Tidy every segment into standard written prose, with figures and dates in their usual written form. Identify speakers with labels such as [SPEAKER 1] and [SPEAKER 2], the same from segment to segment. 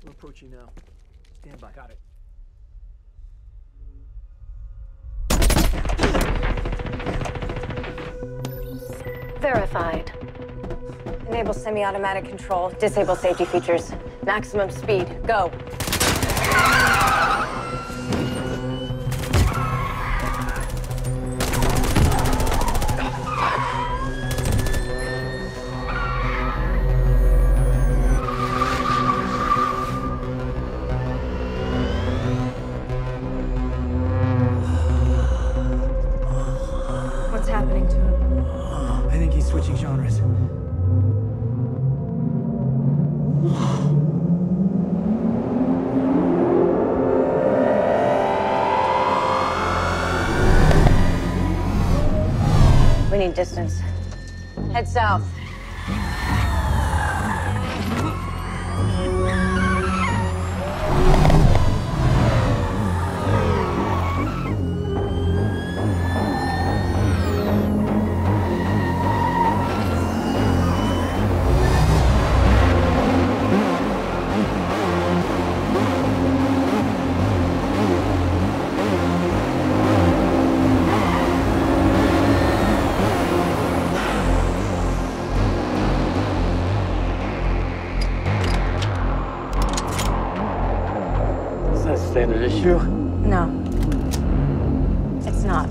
[SPEAKER 1] We're approaching now. Stand by.
[SPEAKER 2] Got it.
[SPEAKER 3] Verified. Enable semi-automatic control. Disable safety features. Maximum speed. Go. What's happening to him?
[SPEAKER 1] I think he's switching genres.
[SPEAKER 3] We need distance. Head south.
[SPEAKER 4] Is that a standard issue?
[SPEAKER 3] No. It's not.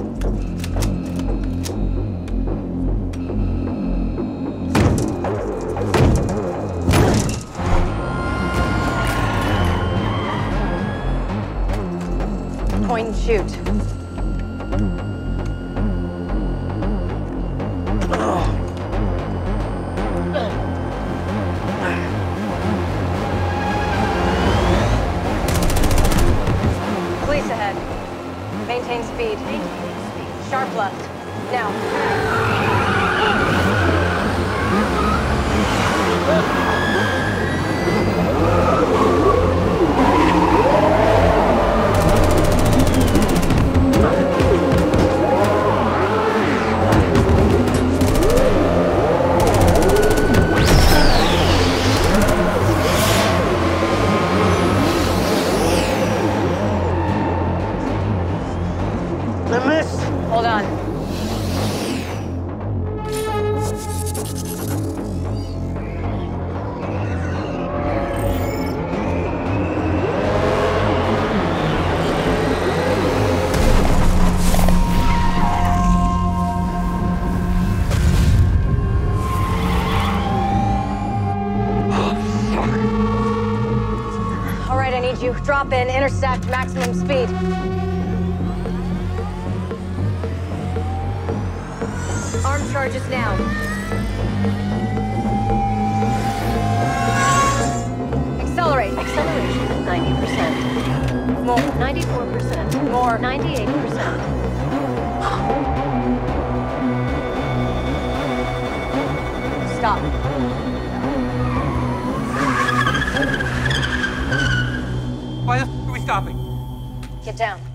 [SPEAKER 3] Point and shoot. Police ahead. Maintain speed. Sharp left. Now.
[SPEAKER 4] I missed!
[SPEAKER 3] Hold on. All right, I need you. Drop in, intersect, maximum speed. Arm charges now. Accelerate.
[SPEAKER 5] Acceleration 90%.
[SPEAKER 3] More.
[SPEAKER 5] 94%.
[SPEAKER 3] More.
[SPEAKER 5] 98%.
[SPEAKER 3] Stop.
[SPEAKER 2] Why the f are we stopping?
[SPEAKER 3] Get down.